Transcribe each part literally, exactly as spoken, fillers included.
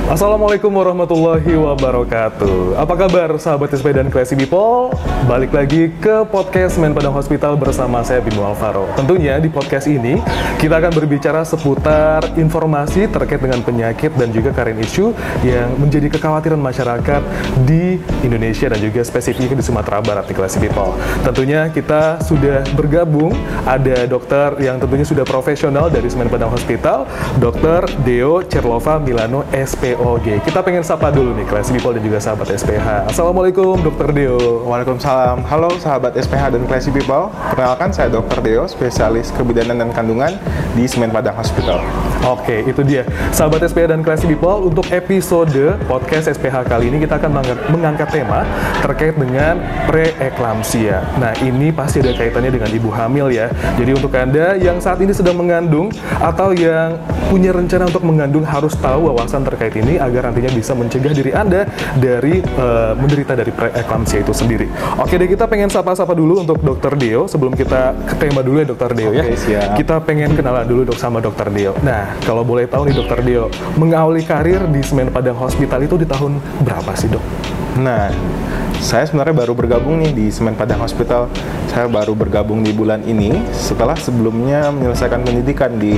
Assalamualaikum warahmatullahi wabarakatuh. Apa kabar sahabat S P dan Classy People? Balik lagi ke podcast Men Padang Hospital bersama saya Bimo Alvaro. Tentunya di podcast ini kita akan berbicara seputar informasi terkait dengan penyakit dan juga current issue yang menjadi kekhawatiran masyarakat di Indonesia dan juga spesifiknya di Sumatera Barat di Classy People. Tentunya kita sudah bergabung, ada dokter yang tentunya sudah profesional dari Men Padang Hospital, Dokter Deo Cerlova Milano S P O G. Kita pengen sapa dulu nih Classy People dan juga sahabat S P H. Assalamualaikum Dokter Deo. Waalaikumsalam. Halo sahabat S P H dan Classy People. Perkenalkan saya Dokter Deo, spesialis kebidanan dan kandungan di Men Padang Hospital. Oke, itu dia. Sahabat S P H dan Classy People, untuk episode podcast S P H kali ini kita akan mengangkat tema terkait dengan preeklamsia. Nah, ini pasti ada kaitannya dengan ibu hamil ya. Jadi untuk Anda yang saat ini sedang mengandung atau yang punya rencana untuk mengandung harus tahu wawasan terkait ini agar nantinya bisa mencegah diri Anda dari uh, menderita dari preeklamsia itu sendiri. Oke deh, kita pengen sapa-sapa dulu untuk Dokter Deo sebelum kita ke tema dulu ya Dokter Deo. Oke, ya. Siap. Kita pengen kenalan dulu dok sama Dokter Deo. Nah, kalau boleh tahu nih Dokter Deo, mengawali karir di Men Padang Hospital itu di tahun berapa sih dok? Nah, saya sebenarnya baru bergabung nih di Men Padang Hospital. Saya baru bergabung di bulan ini setelah sebelumnya menyelesaikan pendidikan di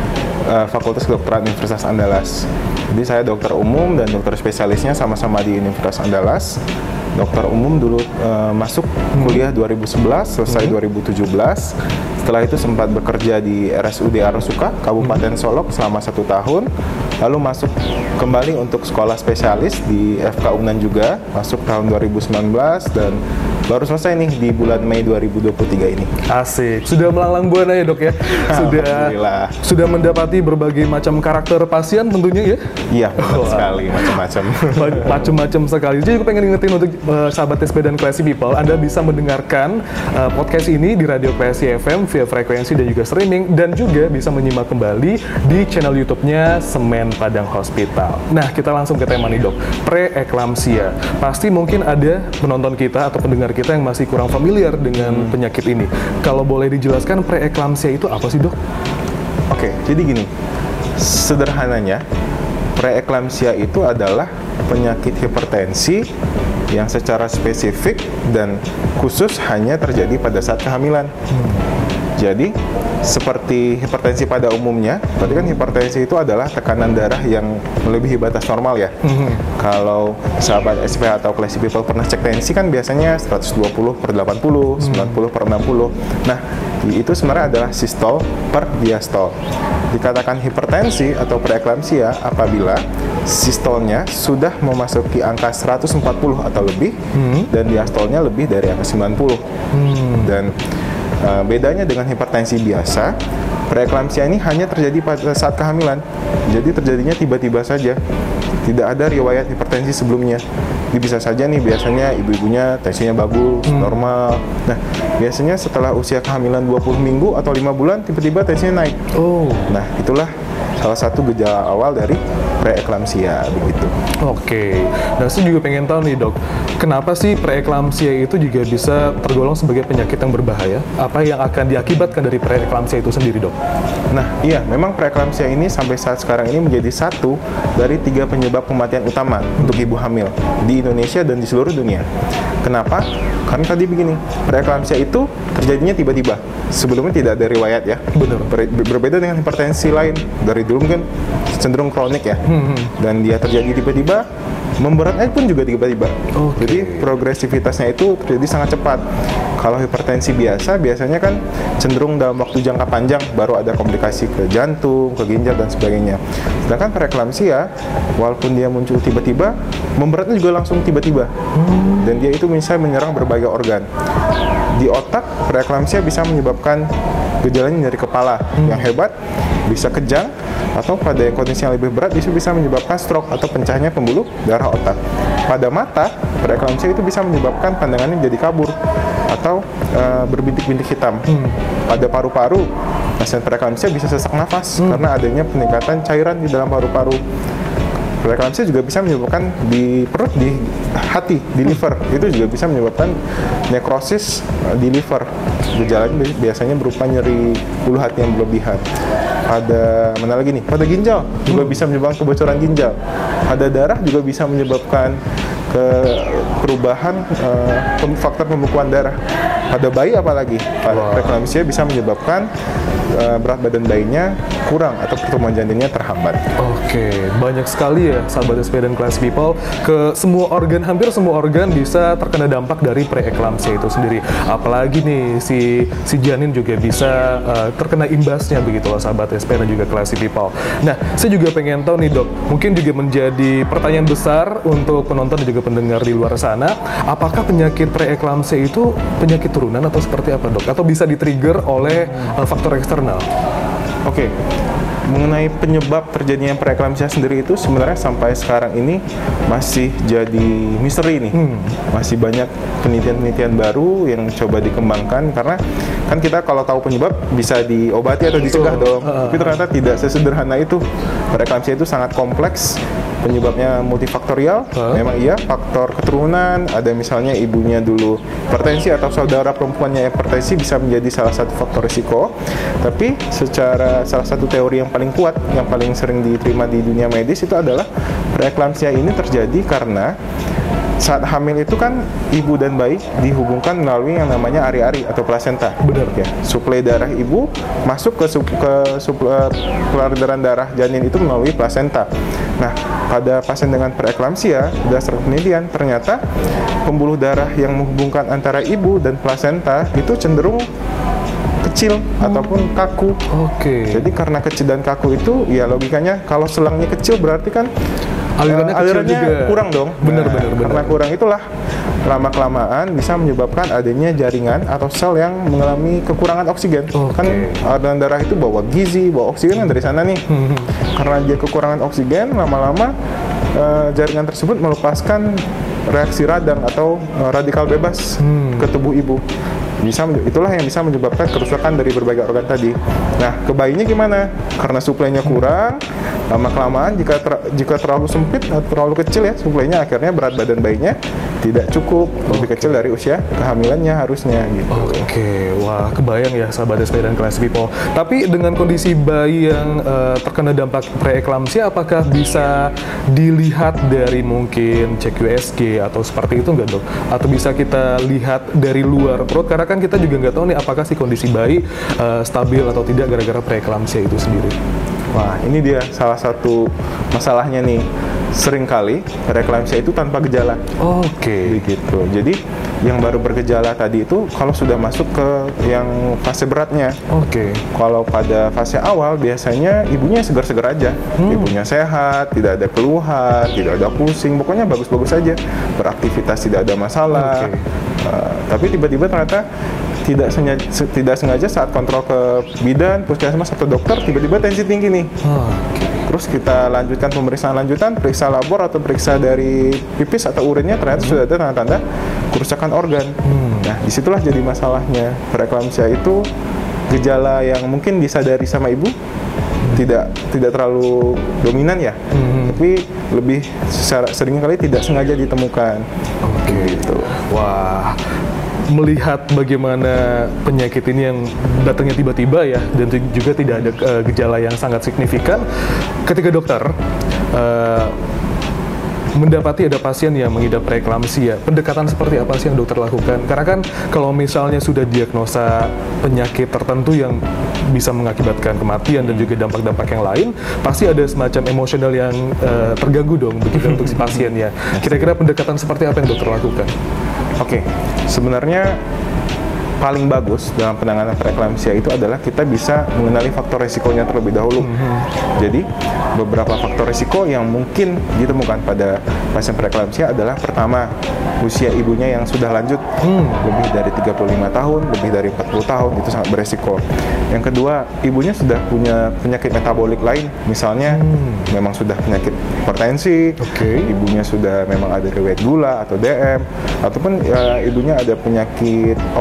uh, Fakultas Kedokteran Universitas Andalas. Jadi saya dokter umum dan dokter spesialisnya sama-sama di Universitas Andalas. Dokter umum dulu uh, masuk kuliah dua ribu sebelas, selesai hmm. dua ribu tujuh belas. Setelah itu sempat bekerja di R S U D Arasuka, Kabupaten Solok selama satu tahun. Lalu masuk kembali untuk sekolah spesialis di F K Unan juga, masuk tahun dua ribu sembilan belas dan baru selesai nih di bulan Mei dua ribu dua puluh tiga ini. Asik, sudah melanglang buana ya dok ya? Sudah sudah mendapati berbagai macam karakter pasien tentunya ya? Iya, benar sekali, macam-macam. Macam-macam sekali. Jadi aku pengen ingetin untuk uh, sahabat S P dan Classy People, Anda bisa mendengarkan uh, podcast ini di Radio Classy F M via frekuensi dan juga streaming, dan juga bisa menyimak kembali di channel YouTube-nya Men Padang Hospital. Nah, kita langsung ke tema nih dok, preeklamsia. Pasti mungkin ada penonton kita atau pendengar kita yang masih kurang familiar dengan hmm. penyakit ini. Kalau boleh dijelaskan preeklamsia itu apa sih dok? Oke, jadi gini, sederhananya preeklamsia itu adalah penyakit hipertensi yang secara spesifik dan khusus hanya terjadi pada saat kehamilan. Hmm. Jadi, seperti hipertensi pada umumnya, berarti kan hipertensi itu adalah tekanan darah yang melebihi batas normal ya. Mm-hmm. Kalau sahabat S P H atau Classy People pernah cek tensi kan biasanya seratus dua puluh per delapan puluh, mm-hmm. sembilan puluh per enam puluh. Nah, itu sebenarnya adalah sistol per diastol. Dikatakan hipertensi atau preeklamsia apabila sistolnya sudah memasuki angka seratus empat puluh atau lebih, mm-hmm. dan diastolnya lebih dari angka sembilan puluh. Mm-hmm. Dan Uh, bedanya dengan hipertensi biasa, preeklamsia ini hanya terjadi pada saat kehamilan. Jadi terjadinya tiba-tiba saja. Tidak ada riwayat hipertensi sebelumnya. Jadi bisa saja nih biasanya ibu-ibunya tensinya bagus, hmm. normal. Nah, biasanya setelah usia kehamilan dua puluh minggu atau lima bulan tiba-tiba tensinya naik. Oh. Nah, itulah salah satu gejala awal dari preeklamsia begitu. Oke. Nah, saya juga pengen tahu nih, Dok. Kenapa sih preeklamsia itu juga bisa tergolong sebagai penyakit yang berbahaya? Apa yang akan diakibatkan dari preeklamsia itu sendiri, Dok? Nah, iya, memang preeklamsia ini sampai saat sekarang ini menjadi satu dari tiga penyebab kematian utama untuk ibu hamil di Indonesia dan di seluruh dunia. Kenapa? Karena tadi begini, preeklamsia itu terjadinya tiba-tiba. Sebelumnya tidak ada riwayat ya. Benar. Ber- berbeda dengan hipertensi lain. Dari dulu kan cenderung kronik ya. Hmm. Dan dia terjadi tiba-tiba, memberatnya pun juga tiba-tiba. Okay. Jadi progresivitasnya itu terjadi sangat cepat. Kalau hipertensi biasa, biasanya kan cenderung dalam waktu jangka panjang baru ada komplikasi ke jantung, ke ginjal dan sebagainya. Sedangkan preeklamsia, walaupun dia muncul tiba-tiba, memberatnya juga langsung tiba-tiba. Hmm. Dan dia itu bisa menyerang berbagai organ. Di otak, preeklamsia bisa menyebabkan gejalanya dari kepala hmm. yang hebat, bisa kejang, atau pada kondisi yang lebih berat itu bisa menyebabkan stroke atau pecahnya pembuluh darah otak. Pada mata, preeklamsia itu bisa menyebabkan pandangannya jadi kabur atau uh, berbintik-bintik hitam. Hmm. Pada paru-paru, pasien preeklamsia bisa sesak nafas hmm. karena adanya peningkatan cairan di dalam paru-paru. Preeklamsia juga bisa menyebabkan di perut, di hati, di liver. Itu juga bisa menyebabkan nekrosis di liver. Gejalanya biasanya berupa nyeri ulu hati yang berlebihan. pada mana lagi nih? Pada ginjal juga hmm. bisa menyebabkan kebocoran ginjal. Pada darah juga bisa menyebabkan ke perubahan uh, faktor pembekuan darah. Pada bayi apalagi, pada wow. preeklamsia bisa menyebabkan uh, berat badan bayinya kurang atau pertumbuhan janinnya terhambat. Oke, banyak sekali ya sahabat S P dan Classy People, ke semua organ, hampir semua organ bisa terkena dampak dari preeklamsia itu sendiri. Apalagi nih si si janin juga bisa uh, terkena imbasnya begitu loh sahabat S P dan juga Classy People. Nah, saya juga pengen tahu nih dok, mungkin juga menjadi pertanyaan besar untuk penonton dan juga pendengar di luar sana, apakah penyakit preeklamsia itu penyakit turunan atau seperti apa dok? Atau bisa di-trigger oleh uh, faktor eksternal? Oke, okay. Mengenai penyebab terjadinya preeklamsia sendiri itu sebenarnya sampai sekarang ini masih jadi misteri nih. Hmm. Masih banyak penelitian-penelitian baru yang coba dikembangkan karena kan kita kalau tahu penyebab bisa diobati atau dicegah dong. Uh. Tapi ternyata tidak sesederhana itu. Preeklamsia itu sangat kompleks. Penyebabnya multifaktorial, huh? Memang iya, faktor keturunan, ada misalnya ibunya dulu hipertensi atau saudara perempuannya hipertensi bisa menjadi salah satu faktor risiko. Tapi secara salah satu teori yang paling kuat, yang paling sering diterima di dunia medis itu adalah preeklamsia ini terjadi karena saat hamil itu kan ibu dan bayi dihubungkan melalui yang namanya ari-ari atau plasenta. Benar ya. Suplai darah ibu masuk ke sup, ke suplai peredaran darah janin itu melalui plasenta. Nah, pada pasien dengan preeklamsia, berdasarkan penelitian ternyata pembuluh darah yang menghubungkan antara ibu dan plasenta itu cenderung kecil hmm. ataupun kaku. Oke. Okay. Jadi karena kecil dan kaku itu, ya logikanya kalau selangnya kecil berarti kan alirannya, uh, alirannya juga kurang dong. Benar-benar. Nah, benar. Karena kurang itulah lama-kelamaan bisa menyebabkan adanya jaringan atau sel yang mengalami kekurangan oksigen. Okay. Kan aliran darah itu bawa gizi, bawa oksigen kan dari sana nih. Hmm. Karena dia kekurangan oksigen, lama-lama uh, jaringan tersebut melepaskan reaksi radang atau uh, radikal bebas hmm. ke tubuh ibu. Bisa, itulah yang bisa menyebabkan kerusakan dari berbagai organ tadi. Nah, ke bayinya gimana? Karena suplainya kurang, lama-kelamaan jika ter, jika terlalu sempit atau terlalu kecil ya suplainya, akhirnya berat badan bayinya tidak cukup, lebih kecil dari usia kehamilannya harusnya gitu. Oke, okay. Wah kebayang ya sahabat S P dan Classy People. Tapi dengan kondisi bayi yang uh, terkena dampak preeklamsia, apakah bisa dilihat dari mungkin cek U S G atau seperti itu nggak dok? Atau bisa kita lihat dari luar perut? Karena kan kita juga nggak tahu nih apakah si kondisi bayi uh, stabil atau tidak gara-gara preeklamsia itu sendiri. Wah, ini dia salah satu masalahnya nih. Seringkali preeklamsia itu tanpa gejala. Oke. Okay. Begitu. Jadi yang baru bergejala tadi itu kalau sudah masuk ke yang fase beratnya. Oke. Okay. Kalau pada fase awal biasanya ibunya segar-segar aja. Hmm. Ibunya sehat, tidak ada keluhan, tidak ada pusing, pokoknya bagus-bagus saja. Beraktivitas tidak ada masalah. Okay. Uh, tapi tiba-tiba ternyata tidak sengaja, tidak sengaja saat kontrol ke bidan, puskesmas atau dokter tiba-tiba tensi tinggi nih. Oh, okay. Terus kita lanjutkan pemeriksaan lanjutan, periksa labor atau periksa dari pipis atau urinnya, ternyata hmm. sudah ada tanda-tanda kerusakan organ. Hmm. Nah, disitulah jadi masalahnya. Preeklamsia itu gejala yang mungkin disadari sama ibu, hmm. tidak tidak terlalu dominan ya, hmm. tapi lebih secara sering kali tidak sengaja ditemukan. Oke, okay. Gitu. Wah. Melihat bagaimana penyakit ini yang datangnya tiba-tiba ya, dan juga tidak ada uh, gejala yang sangat signifikan, ketika dokter uh, mendapati ada pasien yang mengidap preeklamsia, pendekatan seperti apa sih yang dokter lakukan? Karena kan kalau misalnya sudah diagnosa penyakit tertentu yang bisa mengakibatkan kematian dan juga dampak-dampak yang lain, pasti ada semacam emosional yang uh, terganggu dong begitu untuk si pasiennya. Kira-kira pendekatan seperti apa yang dokter lakukan? Oke, okay. Sebenarnya paling bagus dalam penanganan preeklamsia itu adalah kita bisa mengenali faktor resikonya terlebih dahulu. Mm-hmm. Jadi, beberapa faktor resiko yang mungkin ditemukan pada pasien preeklamsia adalah pertama, usia ibunya yang sudah lanjut, mm. lebih dari tiga puluh lima tahun, lebih dari empat puluh tahun, itu sangat beresiko. Yang kedua, ibunya sudah punya penyakit metabolik lain, misalnya mm. memang sudah penyakit hipertensi, okay. ibunya sudah memang ada riwayat gula atau D M, ataupun ya, ibunya ada penyakit autoimun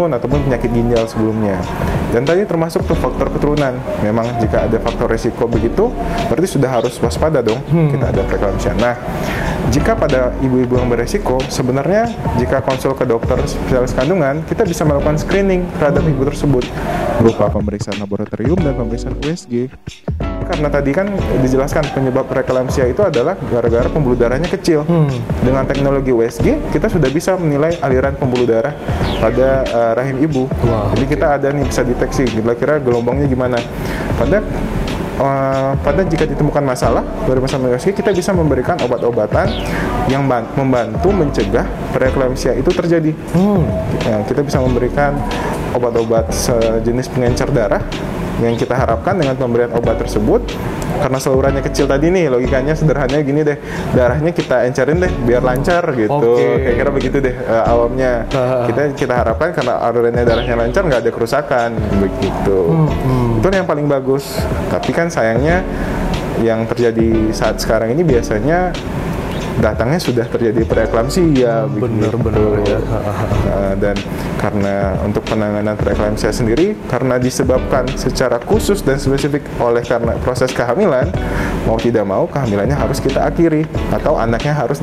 autoimun ataupun penyakit ginjal sebelumnya. Dan tadi termasuk tuh faktor keturunan. Memang jika ada faktor risiko begitu, berarti sudah harus waspada dong hmm. kita ada preeklamsia. Nah, jika pada ibu-ibu yang beresiko, sebenarnya jika konsul ke dokter spesialis kandungan, kita bisa melakukan screening terhadap ibu tersebut berupa pemeriksaan laboratorium dan pemeriksaan U S G. Karena tadi kan dijelaskan penyebab preeklamsia itu adalah gara-gara pembuluh darahnya kecil. Hmm. Dengan teknologi U S G, kita sudah bisa menilai aliran pembuluh darah pada uh, rahim ibu. Wow. Jadi kita ada nih bisa deteksi kira-kira gelombangnya gimana. Pada Uh, pada jika ditemukan masalah dari masalah U S G, kita bisa memberikan obat-obatan yang membantu mencegah preeklamsia itu terjadi. Hmm. Ya, kita bisa memberikan obat-obat sejenis pengencer darah yang kita harapkan dengan pemberian obat tersebut, karena salurannya kecil tadi nih, logikanya sederhananya gini deh, darahnya kita encerin deh biar lancar gitu. Okay. Kira-kira begitu deh uh, awamnya. Uh. Kita kita harapkan karena alirannya darahnya lancar, nggak ada kerusakan begitu. Hmm. Hmm. Itu yang paling bagus. Tapi kan sayangnya yang terjadi saat sekarang ini biasanya datangnya sudah terjadi preeklamsia, benar-benar ya. Nah, dan karena untuk penanganan preeklamsia sendiri, karena disebabkan secara khusus dan spesifik oleh karena proses kehamilan, mau tidak mau kehamilannya harus kita akhiri atau anaknya harus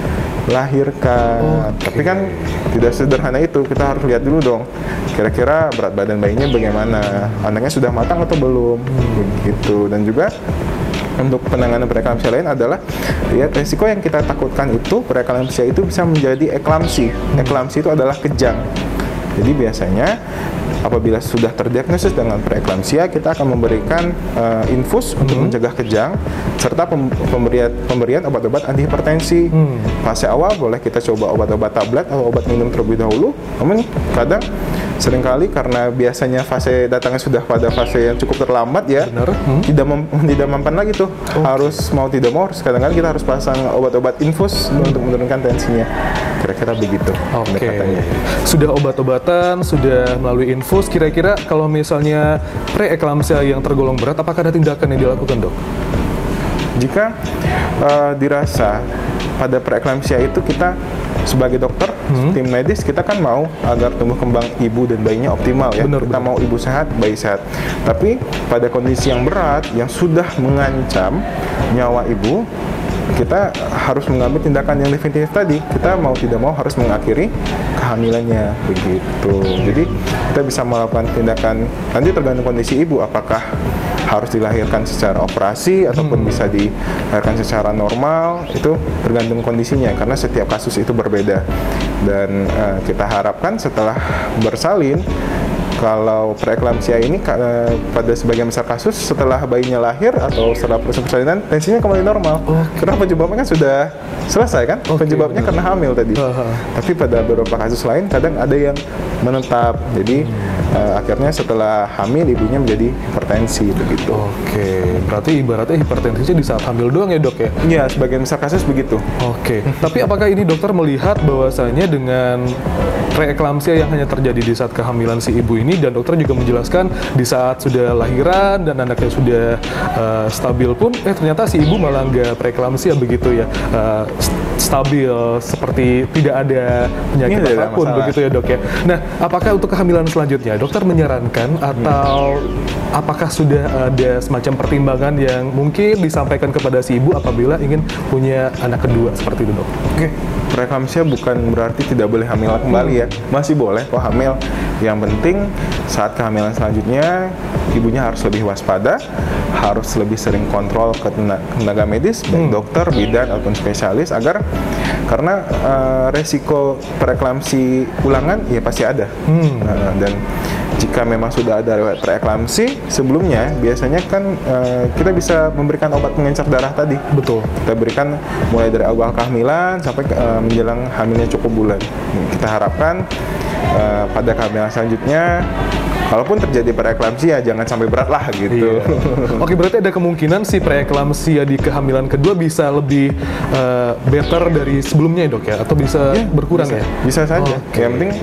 dilahirkan. Okay. Tapi kan tidak sederhana itu, kita harus lihat dulu dong, kira-kira berat badan bayinya bagaimana, anaknya sudah matang atau belum, begitu. Dan juga untuk penanganan preeklamsia lain adalah lihat resiko yang kita takutkan itu preeklamsia itu bisa menjadi eklamsi. Eklamsi itu adalah kejang. Jadi biasanya apabila sudah terdiagnosis dengan preeklamsia, kita akan memberikan uh, infus hmm. untuk mencegah kejang serta pem pemberian pemberian obat-obat antihipertensi. Hmm. Fase awal boleh kita coba obat-obat tablet atau obat minum terlebih dahulu. Namun kadang seringkali karena biasanya fase datangnya sudah pada fase yang cukup terlambat ya, hmm. tidak mem tidak mempan lagi tuh. Oh. Harus mau tidak mau harus kadang-kadang kita harus pasang obat-obat infus hmm. untuk menurunkan tensinya. Kira-kira begitu. Oke. Okay. Sudah obat-obatan, sudah melalui infus. Kira-kira kalau misalnya preeklamsia yang tergolong berat, apakah ada tindakan yang dilakukan, Dok? Jika uh, dirasa pada preeklamsia itu kita sebagai dokter, hmm. tim medis, kita kan mau agar tumbuh kembang ibu dan bayinya optimal ya. Benar, kita benar. Mau ibu sehat, bayi sehat. Tapi pada kondisi yang berat, yang sudah mengancam nyawa ibu, kita harus mengambil tindakan yang definitif tadi. Kita mau tidak mau harus mengakhiri kehamilannya, begitu. Jadi kita bisa melakukan tindakan, nanti tergantung kondisi ibu, apakah harus dilahirkan secara operasi ataupun hmm. bisa dilahirkan secara normal, itu tergantung kondisinya karena setiap kasus itu berbeda. Dan uh, kita harapkan setelah bersalin, kalau preeklamsia ini uh, pada sebagian besar kasus setelah bayinya lahir atau setelah proses persalinan tensinya kembali normal. Okay. Karena penyebabnya kan sudah selesai kan? Okay, penyebabnya benar. Karena hamil tadi. Uh-huh. Tapi pada beberapa kasus lain kadang ada yang menetap. Jadi hmm. uh, akhirnya setelah hamil ibunya menjadi hipertensi begitu. Oke, okay. Berarti ibaratnya hipertensinya di saat hamil doang ya, Dok ya? Iya, sebagian besar kasus begitu. Oke. Okay. Tapi apakah ini dokter melihat bahwasanya dengan preeklamsia yang hanya terjadi di saat kehamilan si ibu ini, dan dokter juga menjelaskan di saat sudah lahiran dan anaknya sudah uh, stabil pun, eh ternyata si ibu malah nggak preeklamsia begitu ya, uh, stabil seperti tidak ada penyakit ini apapun begitu ya, Dok ya. Nah, apakah untuk kehamilan selanjutnya dokter menyarankan atau hmm. apakah sudah ada semacam pertimbangan yang mungkin disampaikan kepada si ibu apabila ingin punya anak kedua seperti itu, Dok? Oke, preeklamsia bukan berarti tidak boleh hamil kembali ya, masih boleh kok hamil. Yang penting saat kehamilan selanjutnya ibunya harus lebih waspada, harus lebih sering kontrol ke tenaga medis, baik hmm. dokter, bidan ataupun spesialis, agar karena uh, resiko preeklamsi ulangan ya pasti ada. Hmm. Uh, dan jika memang sudah ada riwayat preeklamsi sebelumnya, biasanya kan uh, kita bisa memberikan obat pengencer darah tadi. Betul. Kita berikan mulai dari awal kehamilan sampai uh, menjelang hamilnya cukup bulan. Kita harapkan uh, pada kehamilan selanjutnya, kalaupun terjadi preeklamsia jangan sampai berat lah gitu. Iya. Oke, berarti ada kemungkinan si preeklamsia di kehamilan kedua bisa lebih uh, better dari sebelumnya ya, Dok ya? Atau bisa ya, berkurang bisa, ya? Bisa saja. Okay. Yang penting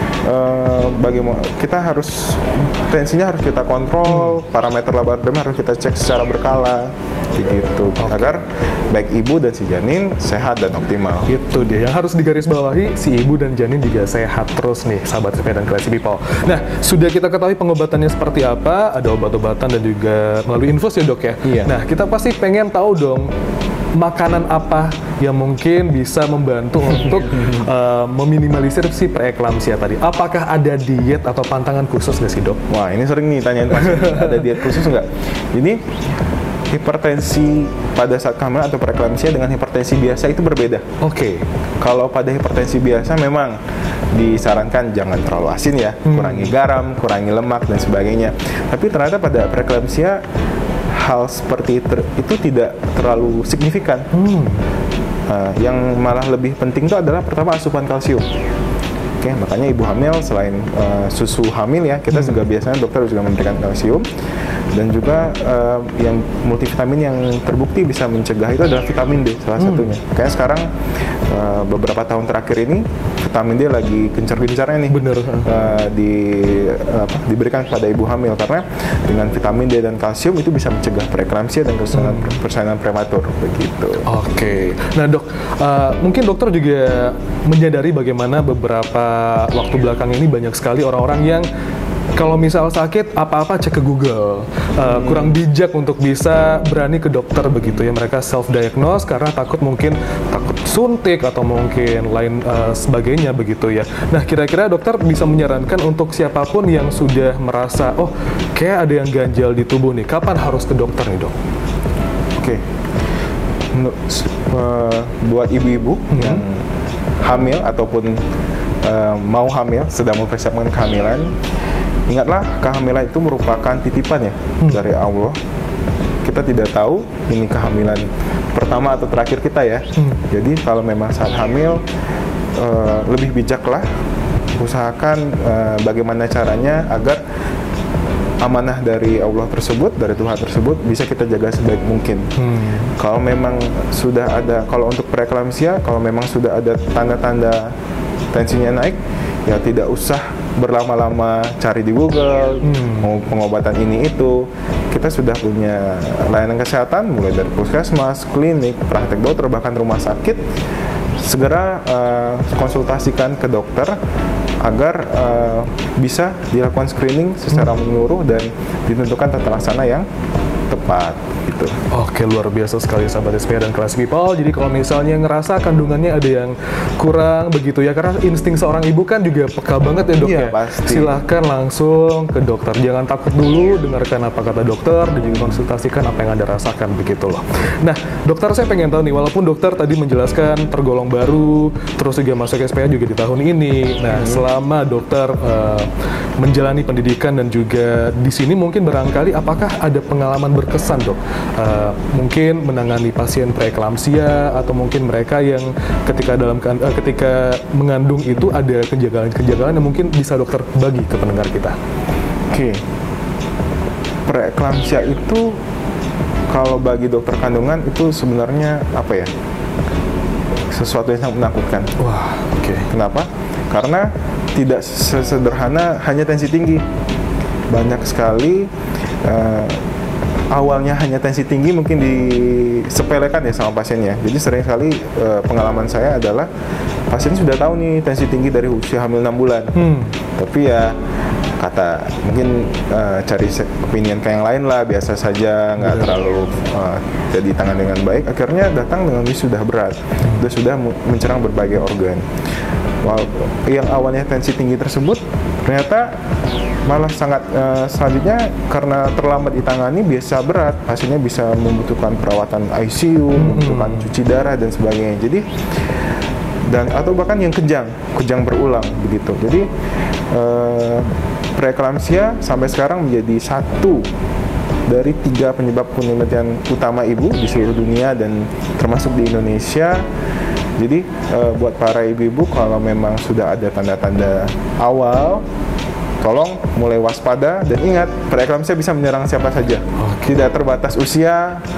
Uh, bagaimana kita harus tensinya harus kita kontrol, hmm. parameter laboratorium harus kita cek secara berkala. begitu. Okay. Agar baik ibu dan si janin sehat dan optimal. Itu dia yang harus digarisbawahi, si ibu dan janin juga sehat terus nih, sahabat S P dan Classy People. Nah, sudah kita ketahui pengobatannya seperti apa, ada obat-obatan dan juga melalui infus ya dok ya. Iya. Nah, kita pasti pengen tahu dong, makanan apa yang mungkin bisa membantu untuk uh, meminimalisir si preeklamsia tadi. Apakah ada diet atau pantangan khusus nggak sih dok? Wah, ini sering nih tanyain pasien, ada diet khusus nggak? Ini hipertensi pada saat kehamilan atau preeklamsia dengan hipertensi biasa itu berbeda. Oke. Okay. Kalau pada hipertensi biasa memang disarankan jangan terlalu asin ya, hmm. kurangi garam, kurangi lemak dan sebagainya. Tapi ternyata pada preeklamsia hal seperti ter, itu tidak terlalu signifikan. Hmm. Uh, yang malah lebih penting itu adalah pertama asupan kalsium. Oke, okay, makanya ibu hamil selain uh, susu hamil ya, kita hmm. juga biasanya dokter juga memberikan kalsium dan juga uh, yang multivitamin yang terbukti bisa mencegah itu adalah vitamin D salah hmm. satunya. Kayak sekarang uh, beberapa tahun terakhir ini vitamin D lagi gencar-gencarnya nih. Bener. Uh, di uh, apa, diberikan kepada ibu hamil karena dengan vitamin D dan kalsium itu bisa mencegah preeklamsia dan persalinan, hmm. persalinan prematur begitu. Oke. Okay. Nah dok, uh, mungkin dokter juga menyadari bagaimana beberapa waktu belakang ini banyak sekali orang-orang yang kalau misal sakit apa-apa cek ke Google, uh, hmm. kurang bijak untuk bisa berani ke dokter begitu ya, mereka self-diagnose karena takut mungkin takut suntik atau mungkin lain uh, sebagainya begitu ya. Nah kira-kira dokter bisa menyarankan untuk siapapun yang sudah merasa oh kayak ada yang ganjal di tubuh nih, kapan harus ke dokter nih dok? Oke, okay. uh, buat ibu-ibu hmm. yang hamil ataupun uh, mau hamil, sedang mempersiapkan kehamilan, ingatlah kehamilan itu merupakan titipan ya hmm. dari Allah. Kita tidak tahu ini kehamilan pertama atau terakhir kita ya. Hmm. Jadi kalau memang saat hamil uh, lebih bijaklah, usahakan uh, bagaimana caranya agar amanah dari Allah tersebut, dari Tuhan tersebut bisa kita jaga sebaik mungkin. Hmm. Kalau memang sudah ada, kalau untuk preeklamsia, kalau memang sudah ada tanda-tanda tensinya naik, ya tidak usah berlama-lama cari di Google, hmm. mau pengobatan ini itu. Kita sudah punya layanan kesehatan mulai dari puskesmas, klinik, praktek dokter, bahkan rumah sakit. Segera uh, konsultasikan ke dokter agar uh, bisa dilakukan screening secara menyeluruh dan ditentukan tata laksana yang tepat gitu. Oke, luar biasa sekali sahabat S P dan Classy People. Jadi kalau misalnya ngerasa kandungannya ada yang kurang begitu ya, karena insting seorang ibu kan juga peka banget ya dok iya, ya. Pasti. Silahkan langsung ke dokter. Jangan takut dulu, dengarkan apa kata dokter dan juga konsultasikan apa yang Anda rasakan begitu loh. Nah, dokter saya pengen tahu nih, walaupun dokter tadi menjelaskan tergolong baru, terus juga masuk S P A juga di tahun ini. Nah, hmm. selama dokter uh, menjalani pendidikan dan juga di sini mungkin barangkali apakah ada pengalaman berkesan dok, uh, mungkin menangani pasien preeklamsia atau mungkin mereka yang ketika dalam uh, ketika mengandung itu ada kejanggalan-kejanggalan yang mungkin bisa dokter bagi ke pendengar kita. Oke, okay. Preeklamsia itu kalau bagi dokter kandungan itu sebenarnya apa ya, sesuatu yang sangat menakutkan. Wah, oke. Okay. Kenapa? Karena tidak sesederhana hanya tensi tinggi. Banyak sekali uh, awalnya hanya tensi tinggi mungkin disepelekan ya sama pasiennya. Jadi sering kali uh, pengalaman saya adalah pasien sudah tahu nih tensi tinggi dari usia hamil enam bulan. Hmm. Tapi ya kata mungkin uh, cari opinion ke yang lain lah, biasa saja, nggak yeah. terlalu uh, jadi tangan dengan baik. Akhirnya datang dengan sudah berat, hmm. sudah sudah mencerang berbagai organ. Wow, yang awalnya tensi tinggi tersebut ternyata malah sangat uh, selanjutnya karena terlambat ditangani biasa berat, pasiennya bisa membutuhkan perawatan I C U, hmm. membutuhkan cuci darah dan sebagainya. Jadi dan atau bahkan yang kejang, kejang berulang begitu. Jadi uh, preeklamsia sampai sekarang menjadi satu dari tiga penyebab kematian utama ibu di seluruh dunia dan termasuk di Indonesia. Jadi uh, buat para ibu-ibu kalau memang sudah ada tanda-tanda awal, tolong mulai waspada dan ingat preeklamsia bisa menyerang siapa saja. Okay. Tidak terbatas usia,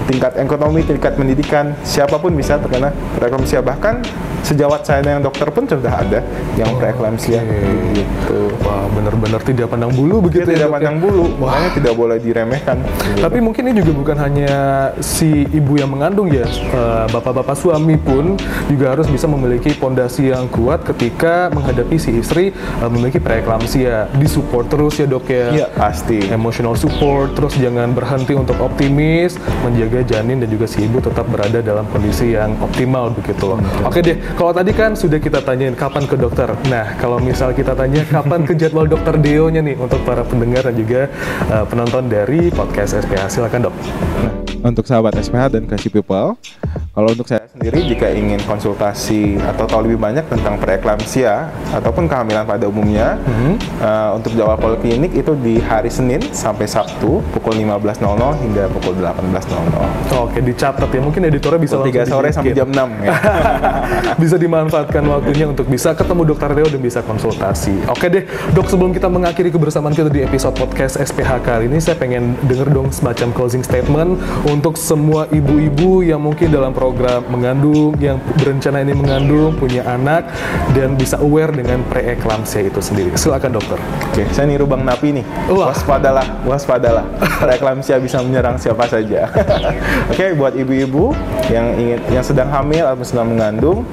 tingkat ekonomi, tingkat pendidikan, siapapun bisa terkena preeklamsia. Bahkan sejawat saya yang dokter pun sudah ada yang preeklamsia. Okay. Gitu. Wah, benar-benar tidak pandang bulu begitu Dia ya, tidak Dok, pandang ya? bulu, makanya tidak boleh diremehkan. Gitu. Tapi mungkin ini juga bukan hanya si ibu yang mengandung ya, eh, bapak-bapak suami pun juga harus bisa memiliki pondasi yang kuat ketika menghadapi si istri eh, memiliki preeklamsia. Disupport terus ya, Dok ya. Iya, pasti. Emotional support, terus jangan berhenti untuk optimis, menjaga janin dan juga si ibu tetap berada dalam kondisi yang optimal begitu loh. Hmm. Oke deh, kalau tadi kan sudah kita tanyain kapan ke dokter. Nah, kalau misal kita tanya kapan ke jadwal dokter Deo-nya nih untuk para pendengar dan juga uh, penonton dari podcast S P H, silakan Dok. Nah, untuk sahabat S P H dan Classy People, kalau untuk saya sendiri jika ingin konsultasi atau tahu lebih banyak tentang preeklamsia ataupun kehamilan pada umumnya, mm-hmm. uh, untuk jadwal poliklinik itu di hari Senin sampai Sabtu pukul lima belas nol nol hingga pukul delapan belas nol nol. Oke, dicatat ya. Mungkin editornya bisa langsung tiga sore sampai jam enam ya. Bisa dimanfaatkan waktunya untuk bisa ketemu dokter Deo dan bisa konsultasi. Oke deh, Dok, sebelum kita mengakhiri kebersamaan kita di episode podcast S P H kali ini, saya pengen denger dong semacam closing statement untuk semua ibu-ibu yang mungkin dalam program mengandung, yang berencana ini mengandung, punya anak, dan bisa aware dengan preeklamsia itu sendiri. Silakan dokter. Oke, saya niru Bang Napi nih. Wah. Waspadalah, waspadalah. Preeklamsia bisa menyerang siapa saja. Oke, buat ibu-ibu yang ingin, yang sedang hamil atau sedang mengandung,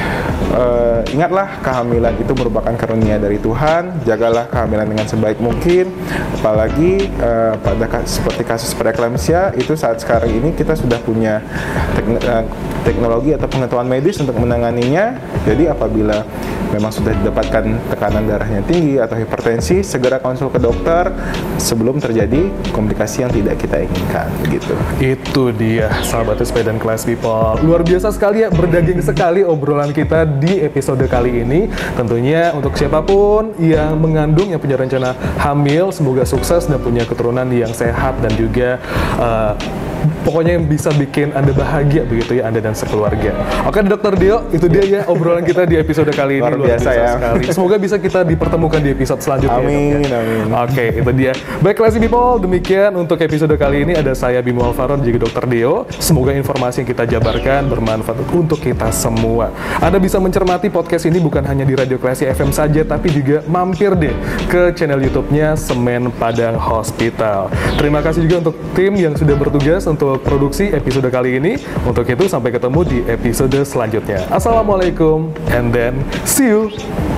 Uh, ingatlah kehamilan itu merupakan karunia dari Tuhan. Jagalah kehamilan dengan sebaik mungkin. Apalagi uh, pada kas, seperti kasus preeklamsia itu saat sekarang ini kita sudah punya tekn uh, teknologi atau pengetahuan medis untuk menanganinya. Jadi apabila memang sudah didapatkan tekanan darahnya tinggi atau hipertensi, segera konsul ke dokter sebelum terjadi komplikasi yang tidak kita inginkan. Gitu. Itu dia, sahabat S P dan Class People. Luar biasa sekali ya, berdaging sekali obrolan kita di episode kali ini. Tentunya untuk siapapun yang mengandung, yang punya rencana hamil, semoga sukses dan punya keturunan yang sehat dan juga uh, pokoknya yang bisa bikin Anda bahagia begitu ya, Anda dan sekeluarga. Oke, Dokter Deo, itu dia ya obrolan kita di episode kali ini. Luar biasa, luar biasa ya. Sekali. Semoga bisa kita dipertemukan di episode selanjutnya. Amin, ya, amin. Oke, itu dia. Baik, Classy People, demikian untuk episode kali ini. Ada saya Bimo Alvaro dan juga Dokter Deo. Semoga informasi yang kita jabarkan bermanfaat untuk kita semua. Anda bisa mencermati podcast ini bukan hanya di Radio Classy F M saja, tapi juga mampir deh ke channel YouTube-nya Semen Padang Hospital. Terima kasih juga untuk tim yang sudah bertugas untuk produksi episode kali ini. Untuk itu, sampai ketemu di episode selanjutnya. Assalamualaikum, and then see you.